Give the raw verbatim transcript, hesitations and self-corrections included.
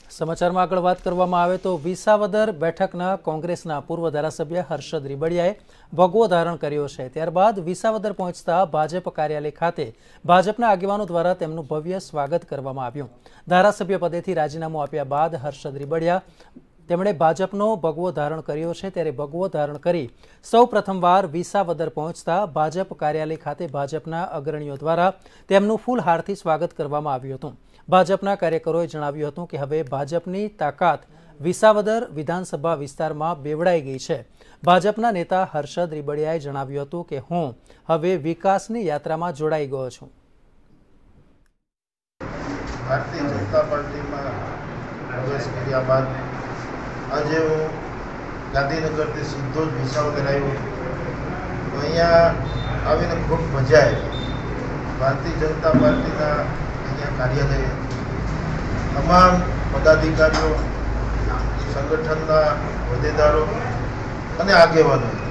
समाचार में आगळ बात करवामां आवे तो विसावदर बेठकना कोंग्रेसना पूर्व धारासभ्य हर्षद રીબડિયાએ ભગવો ધારણ કર્યો છે। ત્યારબાદ વિસાવદર પહોંચતા ભાજપ કાર્યાલય ખાતે ભાજપના આગેવાનો દ્વારા તેમનું ભવ્ય સ્વાગત કરવામાં આવ્યું। ધારાસભ્ય પદેથી રાજીનામું આપ્યા બાદ હર્ષદ રીબડિયા તેમણે ભાજપનો ભગવો ધારણ કર્યો છે। ત્યારે ભગવો ધારણ કરી સૌ પ્રથમવાર વિસાવદર પહોંચતા ભાજપ કાર્યાલય ખાતે ભાજપના અગ્રણીઓ દ્વારા તેમનું ફૂલહારથી સ્વાગત કરવામાં આવ્યું હતું। ભાજપના કાર્યકરોએ જણાવ્યું હતું કે હવે ભાજપની તાકાત વિસાવદર વિધાનસભા વિસ્તારમાં બેવડાઈ ગઈ છે। ભાજપના નેતા હર્ષદ રીબડિયાએ જણાવ્યું હતું કે હું હવે વિકાસની યાત્રામાં જોડાઈ ગયો છું। ભારતીય જનતા પાર્ટીમાં પ્રવેશ કર્યા બાદ આજે હું ગાંધીનગરથી સીધો જ વિસાવદર આવ્યો। તો અહીંયા આવીને ખૂબ મજા આવી। ભારતીય જનતા પાર્ટીના અહીંયા કાર્યાલય તમામ પદાધિકારીઓ, સંગઠનના હોદ્દેદારો અને આગેવાનો